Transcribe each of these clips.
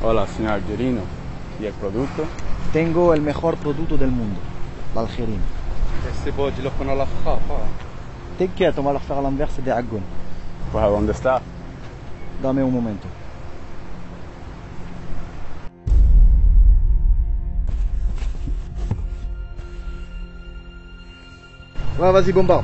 Hola, señor Algerino. ¿Y el producto? Tengo el mejor producto del mundo, l'Algérine. Ese bollo lo pone a la faja. T'inquiète, on va leur faire à l'envers, c'est des agoun. Pues, ¿a dónde está? Dame un momento. Ouais, vas-y, bombarde.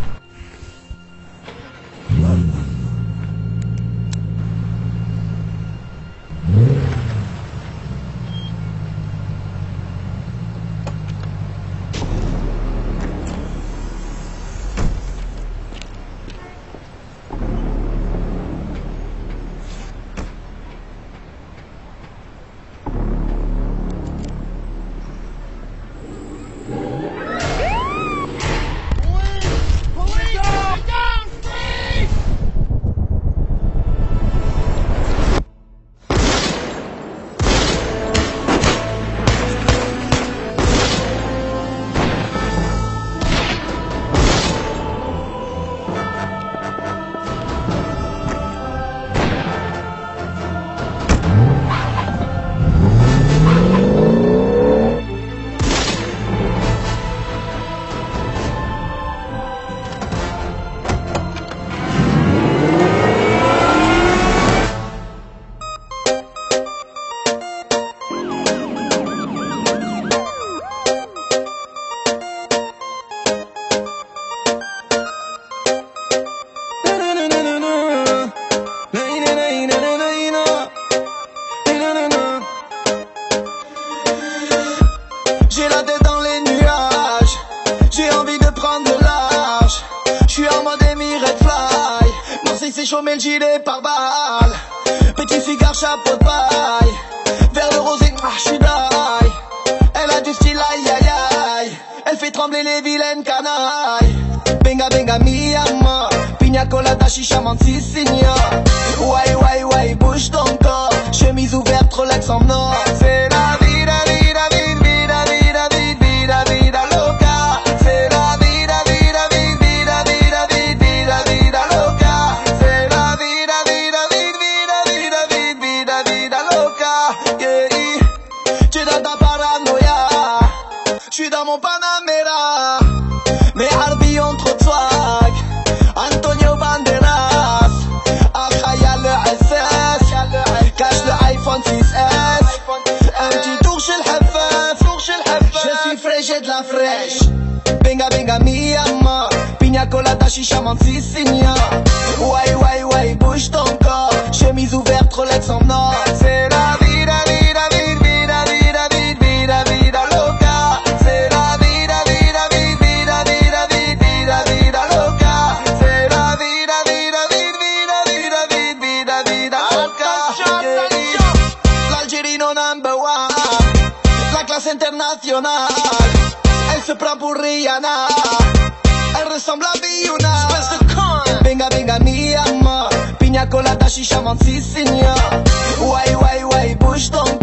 J'ai la tête dans les nuages, j'ai envie de prendre le large. J'suis en mode Red Fly, Marseille c'est chaud mais le gilet par balle. Petit cigare, chapeau de paille, vers le rosé, j'suis die. Elle a du style, aïe aïe aïe, elle fait trembler les vilaines canailles. Benga benga mi amor, pina colada, chicha, mansi signa. Ouais ouais ouais, bouge ton corps, chemise ouverte, Rolex en or. C'est la vida, vida, vida, vida, vida, vida, vida, vida loca. C'est la vida, vida, vida, vida, vida, vida, vida loca. C'est la vida, vida, vida, vida, vida, vida, vida loca. Yeah, tu es dans ta paranoïa, j'suis dans mon Panamera. Mais Harbi ont trop de swag, Antonio Banderas, Akhaya le SS, cache le iPhone 6S, un petit tour chez le Hafaf, je suis frais, j'ai de la fraîche. Benga benga mi amor, pina colada, chicha, mansi signa. Ouais ouais ouais, bouge ton corps, chemise ouverte, Rolex en or. C'est la vida, vida, vida, vida, vida, vida, vida loca. C'est la vida, vida, vida, vida, vida, vida, vida loca. C'est la vida, vida, vida, vida, vida, vida, vida loca. L'Algerino number one, la classe internationale. Elle se prend pour Rihanna, elle ressemble à Biyuna. Benga benga mi amor, pina colada, chicha, mansi signa. Ouais ouais ouais, bouge ton